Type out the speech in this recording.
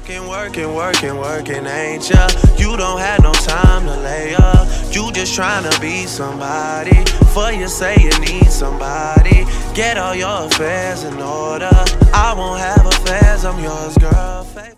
Working, ain't ya? You don't have no time to lay up. You just tryna be somebody. For you say you need somebody. Get all your affairs in order. I won't have affairs, I'm yours, girl.